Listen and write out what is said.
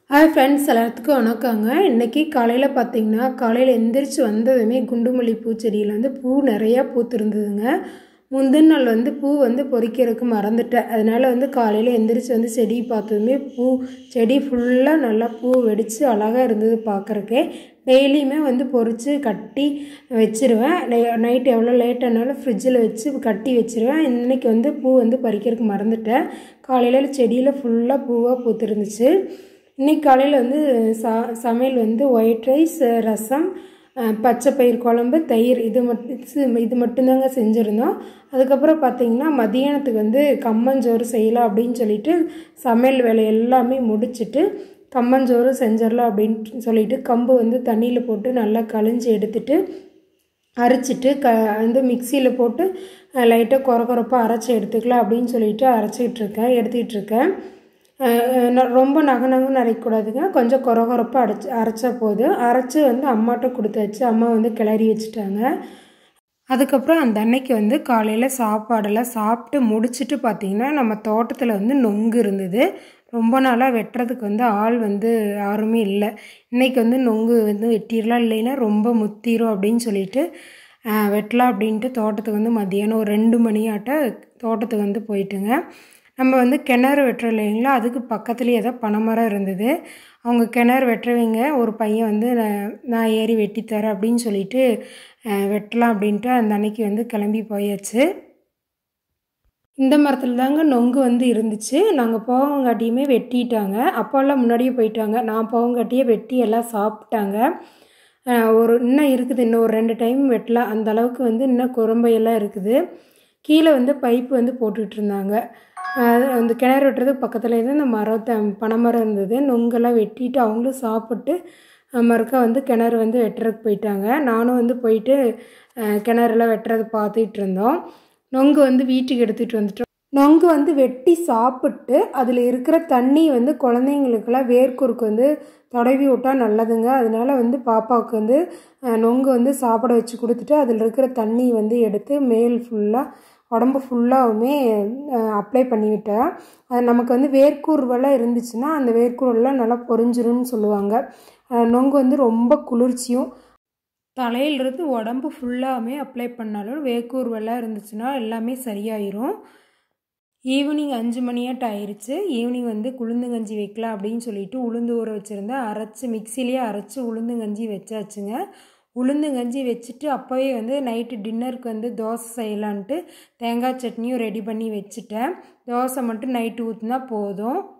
Hi friends, எல்லாத்துக்கும் வணக்கங்க. இன்றைக்கி காலையில் பார்த்திங்கன்னா, காலையில் எந்திரிச்சு வந்ததுமே குண்டுமல்லி பூச்செடியில் பூ நிறையா பூத்துருந்ததுங்க. முந்தின நாள் பூ பொறிக்கிறதுக்கு மறந்துட்டேன். அதனால் காலையில் எந்திரிச்சு செடி பார்த்ததுமே செடி ஃபுல்லாக நல்லா பூ வெடித்து அழகாக இருந்தது பார்க்குறக்கே. டெய்லியுமே பொறிச்சு கட்டி வச்சுருவேன். நைட்டு எவ்வளோ லேட் ஆனாலும் ஃப்ரிட்ஜில் வச்சு கட்டி வச்சுருவேன். இன்றைக்கி பூ பறிக்கிறதுக்கு மறந்துட்டேன். காலையில் செடியில் ஃபுல்லாக பூவாக பூத்துருந்துச்சு. இன்றைக்கி காலையில் சமையல் ஒயிட் ரைஸ், ரசம், பச்சை பயிர் குழம்பு, தயிர் இது மட்டும்தாங்க செஞ்சுருந்தோம். அதுக்கப்புறம் பார்த்திங்கன்னா மதியானத்துக்கு கம்மஞ்சோறு செய்யலாம் அப்படின்னு சொல்லிட்டு சமையல் வேலை எல்லாமே முடிச்சுட்டு கம்மஞ்சோறு செஞ்சிடலாம் அப்படின்னு சொல்லிட்டு கம்பு தண்ணியில் போட்டு நல்லா கழிஞ்சி எடுத்துட்டு அரைச்சிட்டு மிக்சியில் போட்டு லைட்டாக கொரப்பாக அரைச்சி எடுத்துக்கலாம் அப்படின்னு சொல்லிட்டு எடுத்துக்கிட்டு இருக்கேன். ரொம்ப நகநகன்னு அரைக்கக்கூடாதுங்க. கொஞ்சம் கொரப்பாக அரைச்சா போதும். அரைச்சி அம்மாட்ட கொடுத்தாச்சு. அம்மா கிளறி வச்சுட்டாங்க. அதுக்கப்புறம் அந்த அன்னைக்கு காலையில் சாப்பாடெல்லாம் சாப்பிட்டு முடிச்சுட்டு பார்த்திங்கன்னா, நம்ம தோட்டத்தில் நொங்கு இருந்தது. ரொம்ப நாளாக வெட்டுறதுக்கு ஆள் யாருமே இல்லை. இன்றைக்கி நொங்கு வெட்டிடலாம், இல்லைன்னா ரொம்ப முத்திரும் அப்படின்னு சொல்லிட்டு வெட்டலாம் அப்படின்ட்டு தோட்டத்துக்கு மதியானம் ஒரு 2 மணியாட்ட தோட்டத்துக்கு போயிட்டுங்க. நம்ம கிணறு வெட்டுறோம் இல்லைங்களா, அதுக்கு பக்கத்துலேயே ஏதோ பனைமரம் இருந்தது. அவங்க கிணறு வெட்டுறவங்க ஒரு பையன் நான் ஏறி வெட்டித்தரேன் அப்படின்னு சொல்லிட்டு வெட்டலாம் அப்படின்ட்டு அந்த அன்னைக்கு கிளம்பி போயாச்சு. இந்த மரத்தில் தாங்க நொங்கு இருந்துச்சு. நாங்கள் போவங்காட்டியுமே வெட்டிட்டாங்க. அப்போல்லாம் முன்னாடியே போயிட்டாங்க. நான் போவங்காட்டியே வெட்டி எல்லாம் சாப்பிட்டாங்க. இன்னும் இருக்குது, இன்னும் ஒரு 2 டைம் வெட்டலாம். அந்த அளவுக்கு இன்னும் குரம்பையெல்லாம் இருக்குது. கீழே பைப்பு போட்டுக்கிட்டு இருந்தாங்க. அந்த கிணறு வெட்டுறதுக்கு பக்கத்தில் இந்த பனைமரம் இருந்தது. நொங்கெல்லாம் வெட்டிட்டு அவங்களும் சாப்பிட்டு மறுக்கா கிணறு வெட்டுறதுக்கு போயிட்டாங்க. நானும் போயிட்டு கிணறுலாம் வெட்டுறது பார்த்துக்கிட்டு இருந்தோம். நொங்கு வீட்டுக்கு எடுத்துகிட்டு வந்துட்டோம். நொங்கு வெட்டி சாப்பிட்டு அதில் இருக்கிற தண்ணி குழந்தைங்களுக்கெல்லாம் வேர்க்குருக்கு தடவி விட்டால் நல்லதுங்க. அதனால் பாப்பாவுக்கு நொங்கு சாப்பிட வச்சு கொடுத்துட்டு அதில் இருக்கிற தண்ணி எடுத்து மேல் ஃபுல்லாக உடம்பு ஃபுல்லாகவுமே அப்ளை பண்ணிவிட்டேன். அது நமக்கு வேர்க்கூறுவெல்லாம் இருந்துச்சுன்னா அந்த வேர்க்கூறுவெல்லாம் நல்லா பொரிஞ்சிரும்னு சொல்லுவாங்க. நொங்கு ரொம்ப குளிர்ச்சியும். தலையிலிருந்து உடம்பு ஃபுல்லாகவுமே அப்ளை பண்ணாலும் வேர்க்கூறுவெல்லாம் இருந்துச்சுன்னா எல்லாமே சரியாயிரும். ஈவினிங் 5 மணியாட்ட ஆயிடுச்சு. ஈவினிங் உளுந்தங்கஞ்சி வைக்கலாம் அப்படின்னு சொல்லிட்டு உளுந்து ஊற வச்சுருந்தேன். மிக்சிலேயே அரைச்சி உளுந்தங்கஞ்சி வச்சாச்சுங்க. உளுந்தங்கஞ்சி வச்சுட்டு அப்போவே நைட்டு டின்னருக்கு தோசை செய்யலான்ட்டு தேங்காய் சட்னியும் ரெடி பண்ணி வச்சுட்டேன். தோசை மட்டும் நைட்டு ஊற்றினா போதும்.